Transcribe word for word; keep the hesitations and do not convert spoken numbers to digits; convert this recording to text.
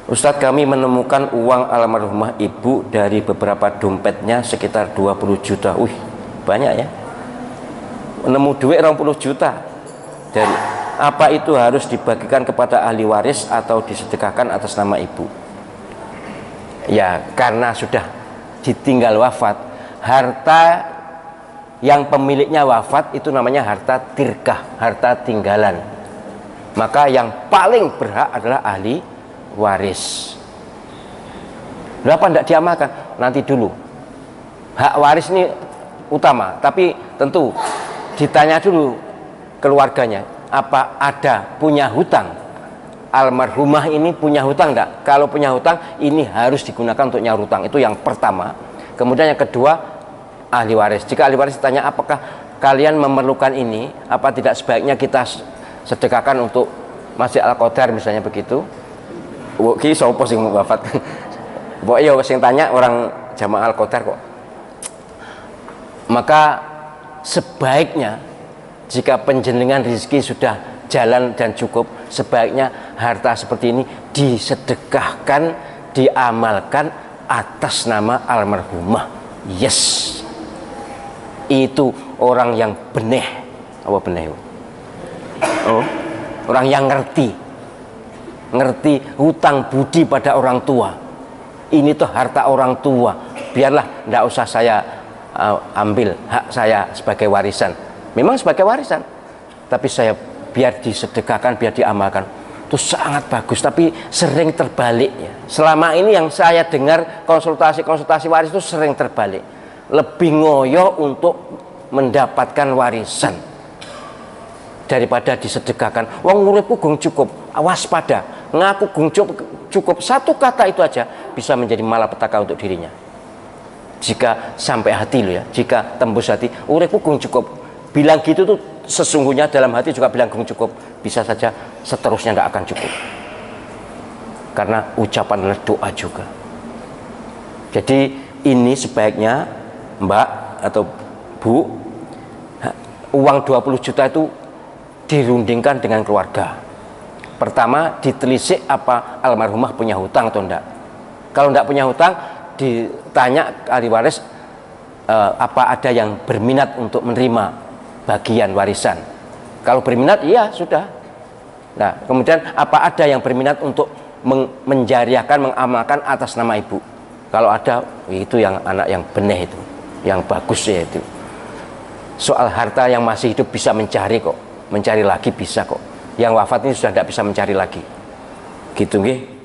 Ustadz, kami menemukan uang almarhumah ibu dari beberapa dompetnya sekitar dua puluh juta. Wih, banyak ya. Nemu duit dua puluh juta. Dari apa itu harus dibagikan kepada ahli waris atau disedekahkan atas nama ibu? Ya, karena sudah ditinggal wafat, harta yang pemiliknya wafat itu namanya harta tirkah, harta tinggalan. Maka yang paling berhak adalah ahli waris. Kenapa tidak diamalkan? Nanti dulu. Hak waris ini utama, tapi tentu ditanya dulu keluarganya, apa ada punya hutang? Almarhumah ini punya hutang enggak? Kalau punya hutang, ini harus digunakan untuk nyaur hutang. Itu yang pertama. Kemudian yang kedua, ahli waris. Jika ahli waris ditanya, apakah kalian memerlukan ini? Apa tidak sebaiknya kita sedekahkan untuk Masjid Al-Qadar misalnya begitu? Ki sopo sing wafat. Mbok ya sing tanya orang Jamaah Al-Qadar kok. Maka sebaiknya jika penjenengan rezeki sudah jalan dan cukup, sebaiknya harta seperti ini disedekahkan, diamalkan atas nama almarhumah. Yes, itu orang yang beneh. Apa beneh? Oh, orang yang ngerti, ngerti hutang budi pada orang tua. Ini tuh harta orang tua. Biarlah, tidak usah saya uh, ambil hak saya sebagai warisan. Memang sebagai warisan, tapi saya biar disedekahkan, biar diamalkan, itu sangat bagus. Tapi sering terbalik ya. Selama ini yang saya dengar konsultasi-konsultasi waris itu sering terbalik. Lebih ngoyo untuk mendapatkan warisan daripada disedekahkan. Wong uripku gung cukup, waspada, ngaku gung cukup, cukup. Satu kata itu aja bisa menjadi malapetaka untuk dirinya. Jika sampai hati lo ya, jika tembus hati, uripku gung cukup. Bilang gitu tuh sesungguhnya dalam hati juga bilang gung cukup. Bisa saja seterusnya nggak akan cukup. Karena ucapan adalah doa juga. Jadi ini sebaiknya Mbak atau Bu, uang dua puluh juta itu dirundingkan dengan keluarga. Pertama, ditelisik apa almarhumah punya hutang atau enggak. Kalau enggak punya hutang, ditanya ahli waris eh, apa ada yang berminat untuk menerima bagian warisan. Kalau berminat, iya sudah. Nah, kemudian apa ada yang berminat untuk menjariahkan, mengamalkan atas nama ibu? Kalau ada, itu yang anak yang benih itu, yang bagus ya itu. Soal harta yang masih hidup bisa mencari kok, mencari lagi bisa kok. Yang wafat ini sudah tidak bisa mencari lagi. Gitu nggih.